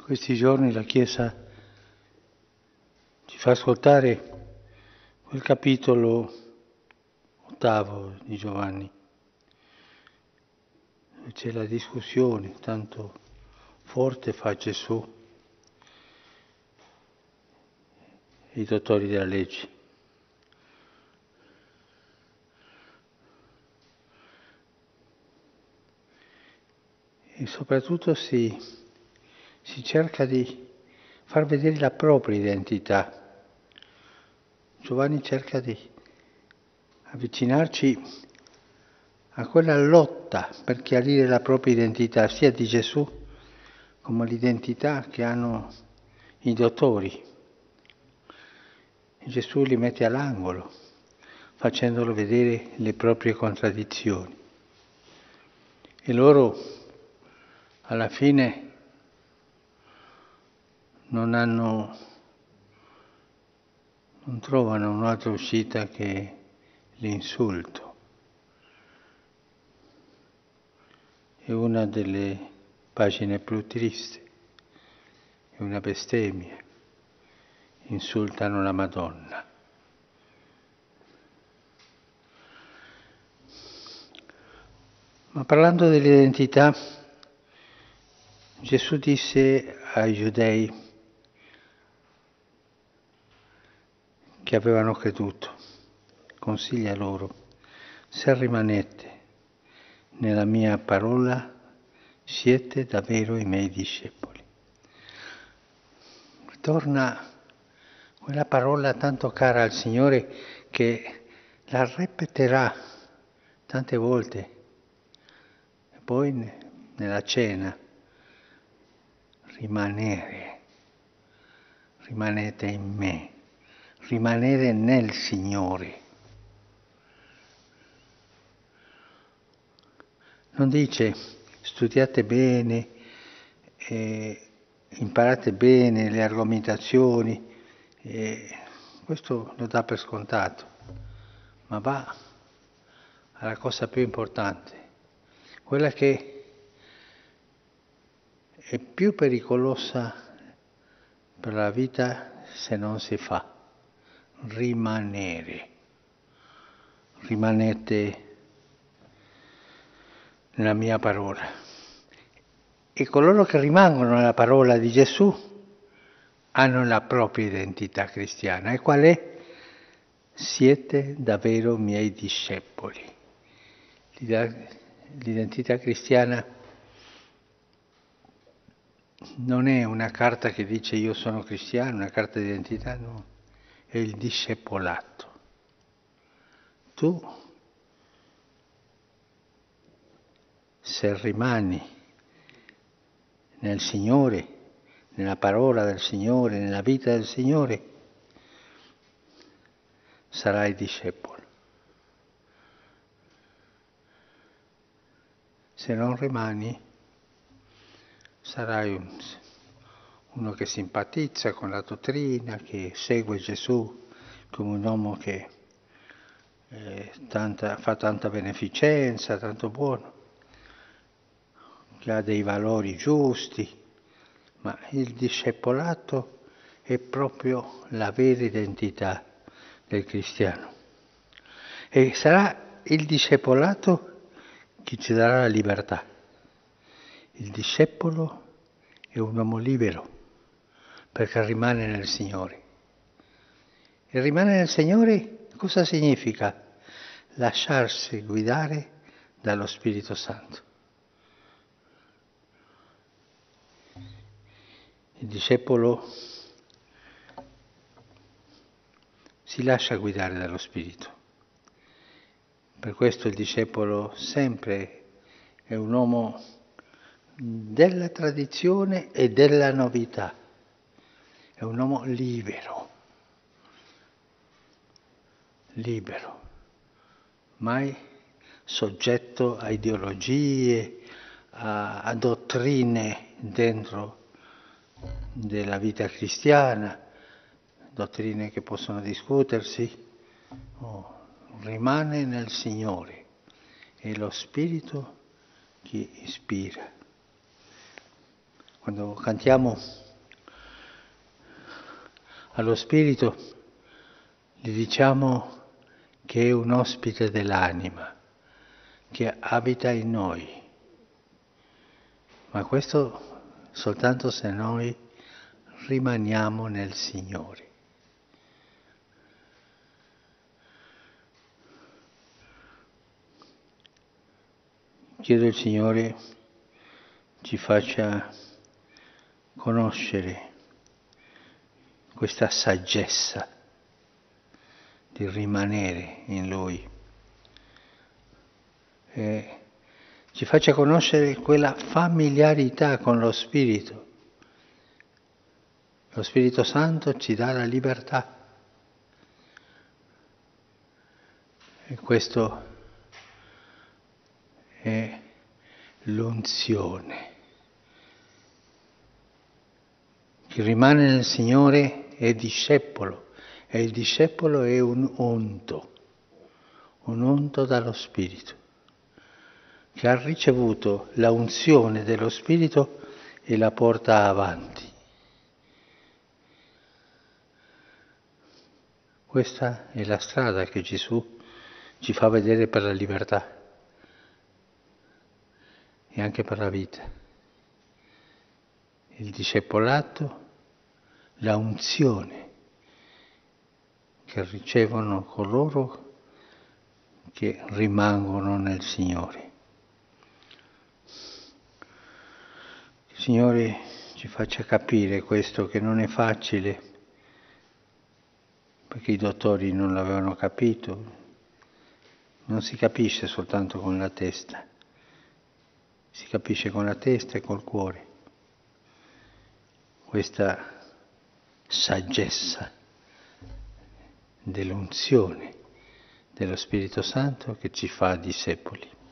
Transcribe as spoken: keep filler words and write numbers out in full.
Questi giorni la Chiesa ci fa ascoltare quel capitolo ottavo di Giovanni, dove c'è la discussione, tanto forte fa Gesù e i dottori della legge. E soprattutto si, si cerca di far vedere la propria identità. Giovanni cerca di avvicinarci a quella lotta per chiarire la propria identità, sia di Gesù come l'identità che hanno i dottori. E Gesù li mette all'angolo, facendolo vedere le proprie contraddizioni. E loro alla fine non hanno, non trovano un'altra uscita che l'insulto. È una delle pagine più tristi, è una bestemmia. Insultano la Madonna. Ma parlando dell'identità, Gesù disse ai giudei che avevano creduto, consiglia loro, se rimanete nella mia parola, siete davvero i miei discepoli. Torna quella parola tanto cara al Signore che la ripeterà tante volte. E poi nella cena, rimanere, rimanete in me, rimanere nel Signore. Non dice studiate bene, eh, imparate bene le argomentazioni, eh, questo lo dà per scontato, ma va alla cosa più importante, quella che è più pericolosa per la vita se non si fa, rimanere. Rimanete nella mia parola. E coloro che rimangono nella parola di Gesù hanno la propria identità cristiana. E qual è? Siete davvero miei discepoli. L'identità cristiana non è una carta che dice io sono cristiano, una carta di identità, no. È il discepolato. Tu, se rimani nel Signore, nella parola del Signore, nella vita del Signore, sarai discepolo. Se non rimani, sarai un, uno che simpatizza con la dottrina, che segue Gesù come un uomo che eh, tanta, fa tanta beneficenza, tanto buono, che ha dei valori giusti, ma il discepolato è proprio la vera identità del cristiano. E sarà il discepolato che ci darà la libertà. Il discepolo è un uomo libero perché rimane nel Signore. E rimanere nel Signore cosa significa? Lasciarsi guidare dallo Spirito Santo. Il discepolo si lascia guidare dallo Spirito. Per questo il discepolo sempre è un uomo della tradizione e della novità. È un uomo libero. Libero. Mai soggetto a ideologie, a, a dottrine dentro della vita cristiana, dottrine che possono discutersi. Oh, rimane nel Signore, è lo Spirito che ispira. quando cantiamo allo Spirito, gli diciamo che è un ospite dell'anima, che abita in noi. Ma questo soltanto se noi rimaniamo nel Signore. Chiedo al Signore ci faccia conoscere questa saggezza di rimanere in Lui e ci faccia conoscere quella familiarità con lo Spirito. Lo Spirito Santo ci dà la libertà e questo è l'unzione. Chi rimane nel Signore è discepolo e il discepolo è un unto, un unto dallo Spirito, che ha ricevuto la unzione dello Spirito e la porta avanti. Questa è la strada che Gesù ci fa vedere per la libertà e anche per la vita. Il discepolato, la unzione che ricevono coloro che rimangono nel Signore. Il Signore ci faccia capire questo, che non è facile, perché i dottori non l'avevano capito. Non si capisce soltanto con la testa, si capisce con la testa e col cuore. Questa saggezza dell'unzione dello Spirito Santo che ci fa discepoli.